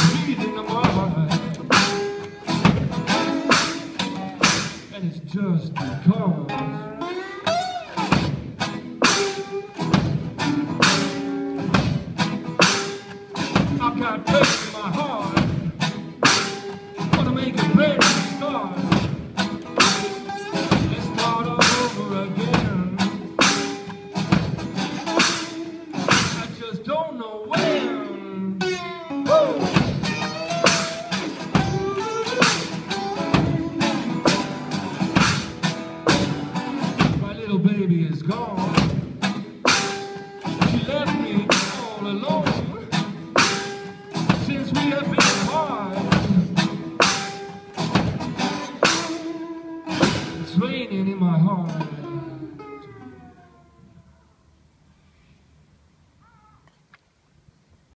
beating of my heart. And it's just because I've got pain in my heart. Wanna make a brand new start. Let's start all over again. I just don't know when. Woo! My little baby is gone. She left me all alone. Since we have been apart, it's raining in my heart.